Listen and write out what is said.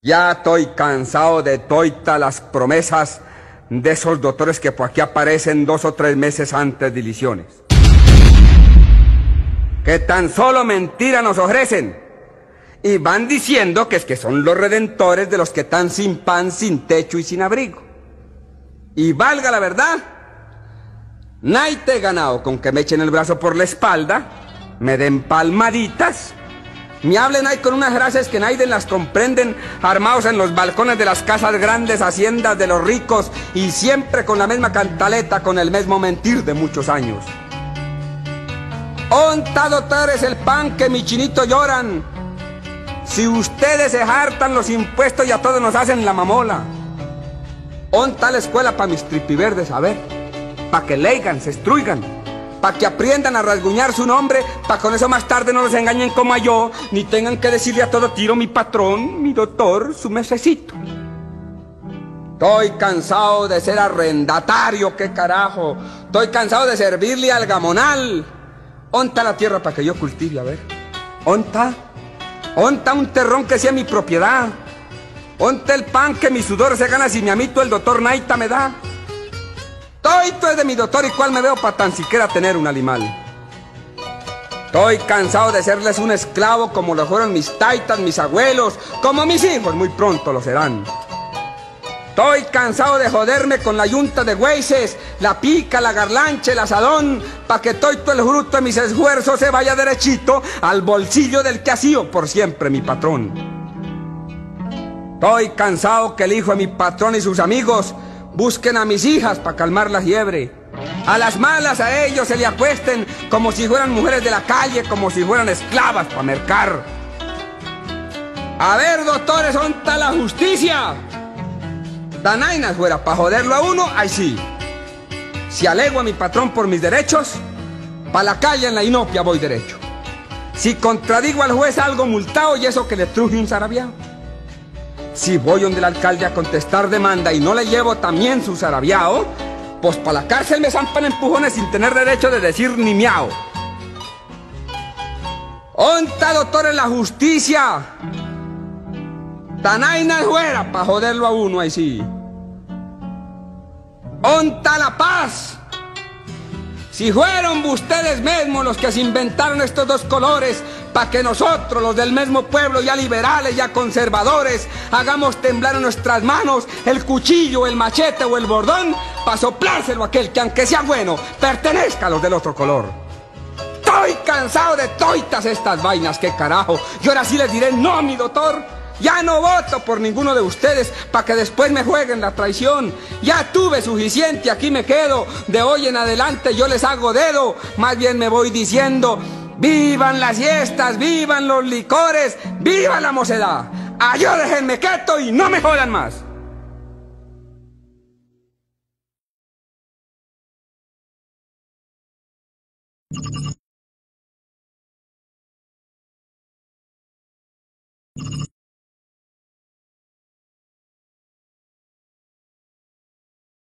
Ya estoy cansado de todas las promesas de esos doctores que por aquí aparecen 2 o 3 meses antes de elecciones. Que tan solo mentira nos ofrecen. Y van diciendo que son los redentores de los que están sin pan, sin techo y sin abrigo. Y valga la verdad, nadie te he ganado con que me echen el brazo por la espalda, me den palmaditas, me hablen ahí con unas frases que nadie las comprenden, armados en los balcones de las casas grandes, haciendas de los ricos, y siempre con la misma cantaleta, con el mismo mentir de muchos años. Onta, doctores, el pan que mi chinito lloran. Si ustedes se hartan los impuestos y a todos nos hacen la mamola. Onta la escuela para mis tripiverdes, a ver, para que leigan, se estruigan, para que aprendan a rasguñar su nombre, para con eso más tarde no los engañen como a yo, ni tengan que decirle a todo tiro mi patrón, mi doctor, su mesecito. Estoy cansado de ser arrendatario, qué carajo. Estoy cansado de servirle al gamonal. Onta la tierra para que yo cultive, a ver. Onta un terrón que sea mi propiedad. Onta el pan que mi sudor se gana si mi amito el doctor Naita me da. Toito es de mi doctor y cuál me veo para tan siquiera tener un animal. Estoy cansado de serles un esclavo como lo fueron mis taitas, mis abuelos, como mis hijos muy pronto lo serán. Estoy cansado de joderme con la yunta de güeyes, la pica, la garlancha, el asadón, pa' que todo el fruto de mis esfuerzos se vaya derechito al bolsillo del que ha sido por siempre mi patrón. Estoy cansado que el hijo de mi patrón y sus amigos busquen a mis hijas para calmar la fiebre. A las malas a ellos se le acuesten como si fueran mujeres de la calle, como si fueran esclavas para mercar. A ver, doctores, ¿dónde está la justicia? Danainas fuera para joderlo a uno, ahí sí. Si alego a mi patrón por mis derechos, pa' la calle en la inopia voy derecho. Si contradigo al juez algo multado y eso que le truje un zarabiao. Si voy donde el alcalde a contestar demanda y no le llevo también su zarabiao, pues pa' la cárcel me zampan empujones sin tener derecho de decir ni miau. ¿Onta, doctores, la justicia? Danainas fuera pa' joderlo a uno, ahí sí. ¿Onta la paz? Si fueron ustedes mismos los que se inventaron estos dos colores para que nosotros, los del mismo pueblo, ya liberales, ya conservadores, hagamos temblar en nuestras manos el cuchillo, el machete o el bordón para soplárselo a aquel que, aunque sea bueno, pertenezca a los del otro color. Estoy cansado de toitas estas vainas, qué carajo. Y ahora sí les diré no, mi doctor. Ya no voto por ninguno de ustedes para que después me jueguen la traición. Ya tuve suficiente, aquí me quedo. De hoy en adelante yo les hago dedo. Más bien me voy diciendo: vivan las fiestas, vivan los licores, viva la mocedad. Yo déjenme quieto y no me jodan más.